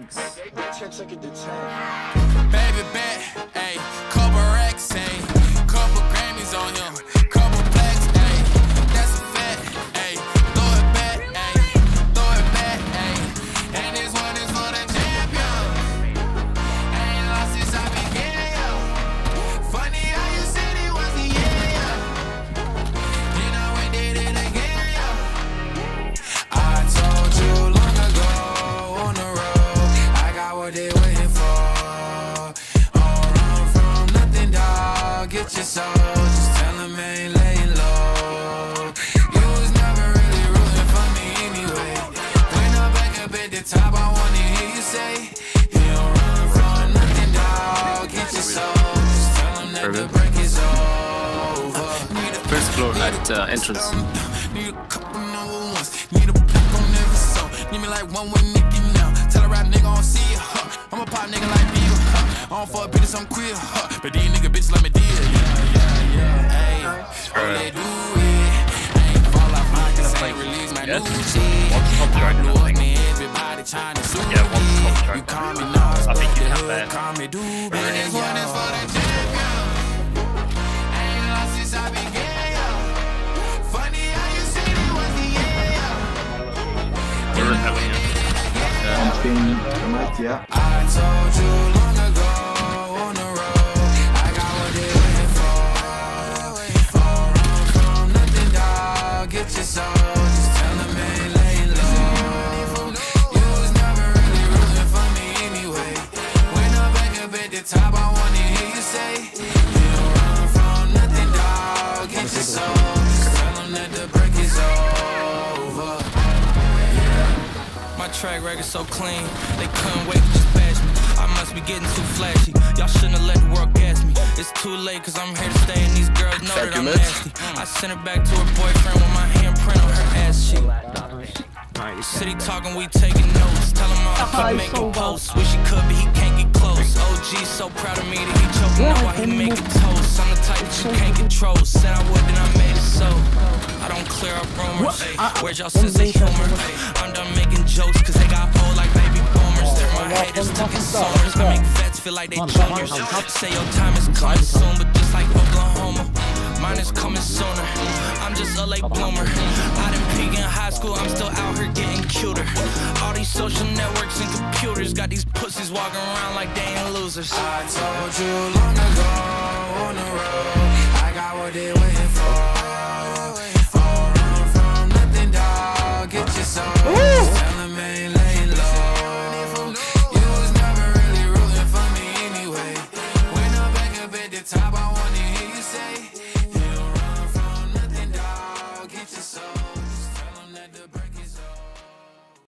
Thanks. Baby bet, ayy, couple racks, ayy, couple Grammys on him, couple plaques, ayy, that's a fact, ayy, throw it back, ayy, throw it back, ayy, and this one is for the champion. Ain't lost since I began, yo. Funny how you said it was the end, yo. Then I went did it again, yo. I told you long ago on the road, I got what they waiting for. Get your soul, just tell him I ain't laying low. You was never really rooting for me anyway. When I'm back up at the top, I wanna hear you say, you don't run from nothing, dog. Get your soul, just tell him that the break is over. First floor at entrance. Need a couple number ones, need a pack on every song. Need me like one with Nicky now. Tell a rap nigga I don't see you, huh? I'm a pop nigga like you, huh? I don't fuck bitches, I'm queer, huh? But these nigga bitches like me deal, yeah. Ayy, all they do it. Ain't fall off my cause I ain't release my new shit. I blew up, man, everybody trying to sue me. You call me now, I think you have that. Call me dude, and this one is for the champion. Ain't lost since I began, yo. Funny how you said it was the end, yo. Yeah. I told you long ago on the road, I got what they waiting for. Don't run from nothing, dog. Get your soul, just tell them ain't laying low. You was never really rooting for me anyway. When I'm back up at the top, I wanna hear you say, you don't run from nothing, dog. Get your soul, just tell them that the break is over. My track record so clean, they couldn't wait to just bash me. I must be getting too flashy. Y'all shouldn't have let the world gas me. It's too late cause I'm here to stay and these girls know that I'm nasty. I sent her back to her boyfriend with my handprint on her ass cheek. City talking, we taking notes. Tell him all I keep making posts. Wish he could but he can't get close. OG so proud of me that he choking up while he making toast. I'm the type that you can't control. Said I would, then I made it so. I don't clear up rumors. Where's y'all sense of humor? I'm done making jokes cause they got old like baby boomers. They're my haters to consumers. I make vets feel like they juniors. Say your time is coming soon, but just like Oklahoma, mine is coming sooner. I'm just a late bloomer. I didn't peak in high school, I'm still out here getting cuter. All these social networks and computers got these pussies walking around like they ain't losers. I told you long ago on the road, I got what they waiting for. Don't run from nothing, dog. Get your soul, just tell them ain't laying low. You was never really rooting for me anyway. When I'm back up at the top, I wanna hear you say,